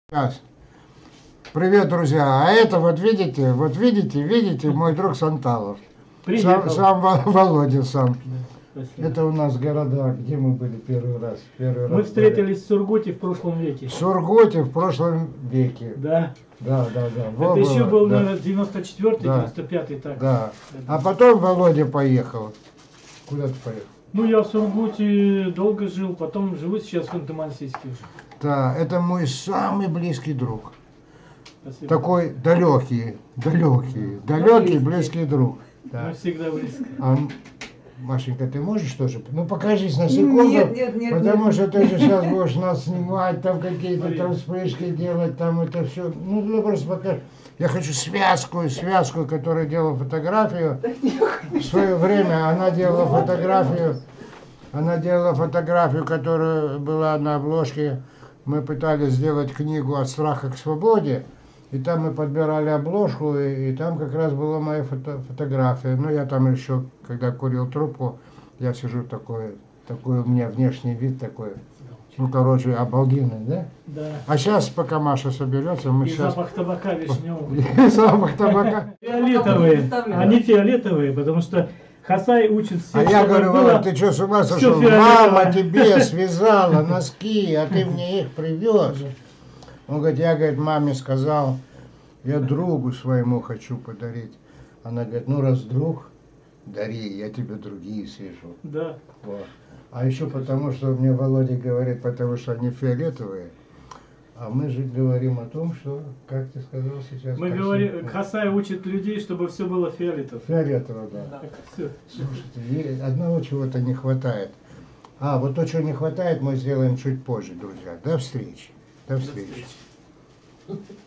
Сейчас. Привет, друзья. А это вот видите, мой друг Санталов. Сам Володя сам. Спасибо. Это у нас города, где мы были первый раз. Мы встретились в Сургуте в прошлом веке. В Сургуте в прошлом веке. Да. Да. Это еще был, да. наверное, 94-й, Да. 95-й, так. Да. А потом Володя поехал. Куда ты поехал? Ну, я в Сургуте долго жил, потом живу сейчас в Ханты-Мансийске уже. Да, это мой самый близкий друг. Спасибо. Такой далекий, близкий друг. Да. Мы всегда близко. А, Машенька, ты можешь тоже? Ну покажись на секунду, Нет, потому что ты же сейчас будешь нас снимать, там какие-то там вспышки делать, там это все. Ну ты просто покажи. Я хочу связку, которая делала фотографию. В свое время она делала фотографию, которая была на обложке. Мы пытались сделать книгу «От страха к свободе». И там мы подбирали обложку, и там как раз была моя фотография. Ну, я там еще, когда курил трубку, я сижу такой у меня внешний вид такой, ну, короче, обалденный, да? Да. А сейчас, пока Маша соберется, мы И сейчас... запах табака вишневого. Запах табака. Фиолетовые. Они фиолетовые, потому что Хасай учит всех. А я чтобы говорю, было Володь, ты что, с ума сошел? всё фиолетовое. Мама тебе связала носки, а ты мне их привез. Он говорит, я, говорит, маме сказал, я другу своему хочу подарить. Она говорит, ну раз друг, дари, я тебе другие свяжу. Да. Вот. А еще потому, что мне Володя говорит, потому что они фиолетовые. А мы же говорим о том, что, как ты сказал сейчас... Мы говорим, Хасай учит людей, чтобы все было фиолетово. Фиолетово, да. Так, всё. Слушайте, одного чего-то не хватает. А, вот то, чего не хватает, мы сделаем чуть позже, друзья. До встречи. До встречи.